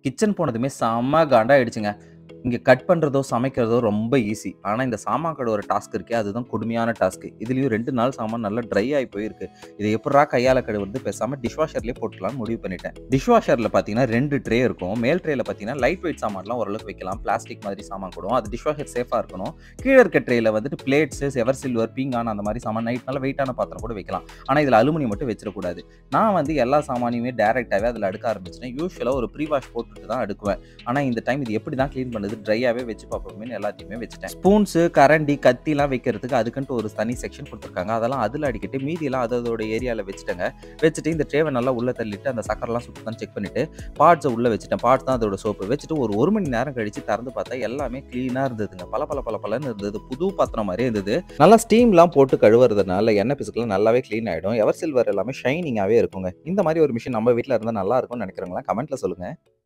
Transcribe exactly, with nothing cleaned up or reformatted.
Kitchen போனதுமே செம்ம காண்டாயிடுச்சுங்க. இங்க கட் பண்றதோ, சமைக்கிறதோ ரொம்ப ஈஸி. ஆனா இந்த சாமான் கழுவுற டாஸ்க் இருக்கே, அதுதான் கொடுமையான டாஸ்க். இதுலயும் ரெண்டு நாள் சாமான் நல்லா ட்ரை ஆயி போயிருக்கு. இத எப்புட்றா கையால கழுவுறது? பேசாம டிஷ்வாஷர்லயே போட்டுக்கலாம்னு முடிவு பண்ணிட்டேன். டிஷ்வாஷர்ல பார்த்தீங்கன்னா ரெண்டு ட்ரே இருக்கும். மேல் ட்ரேல பார்த்தீங்கன்னா லைட் வெயிட் சாமான்லாம் ஓரளவுக்கு வைக்கலாம். பிளாஸ்டிக் மாதிரி சாமான் கூடும். அது டிஷ்வாஷர் சேஃபா இருக்கணும். கீழ இருக்க ட்ரேல வந்துட்டு பிளேட்ஸ், எவர் சில்வர், பீங்கான் அந்த மாரி சாமான் நைட் நல்ல வெயிட்டான பாத்திரம் கூட வைக்கலாம். ஆனா இதுல அலுமினியம் மட்டும் வச்சிடக்கூடாது. நான் வந்து எல்லா சாமானையுமே டைரக்ட்டாவே அதுல அடுக்க ஆரம்பிச்சுட்டேன். யூசுவலா ஒரு ப்ரீ வாஷ் போட்டுட்டு தான் அடுக்குவேன். ஆனா இந்த டைம் இது எப்படி தான் கிளீன் பண்ணுது? ட்ரையாவே வச்சு பார்ப்போமேன்னு எல்லாத்தையுமே வச்சுட்டேன். ஸ்பூன்ஸ், கரண்டி, கத்திலாம் வைக்கிறதுக்கு அதுக்குன்ட்டு ஒரு தனி செக்ஷன் குடுத்துருக்காங்க. அதெல்லாம் அதுல அடிக்கிட்டு மீதியெல்லாம் அது அதோட ஏரியால வச்சுட்டேங்க. வச்சுட்டு இந்த ட்ரேவ நல்லா உள்ள தள்ளிட்டு அந்த சக்கரலாம் சுத்தமான்னு செக் பண்ணிட்டு பார்ட்ஸ உள்ள வச்சுட்டேன். பார்ட்ஸ் தான் அதோட சோப்பு. வச்சுட்டு ஒரு 1 மணி நேரம் கழிச்சு திறந்து பார்த்தா எல்லாமே கிளீனா இருந்ததுங்க. பல பல பல பலன்னு இருந்தது. புது பாத்திரம் மாரியே இருந்தது. நல்லா ஸ்டீம்லாம் போட்டு கழுவுறதுனால எண்ணெய் பிசுக்குலாம் நல்லாவே கிளீன் ஆயிடும். எவர் சில்வர் எல்லாமே ஷைனிங்காவே இருக்குங்க. இந்த மாரி ஒரு மிஷின் நம்ம வீட்ல இருந்தா நல்லா இருக்கும்னு நினைக்கிறவங்கலாம் கமெண்ட்ல சொல்லுங்க.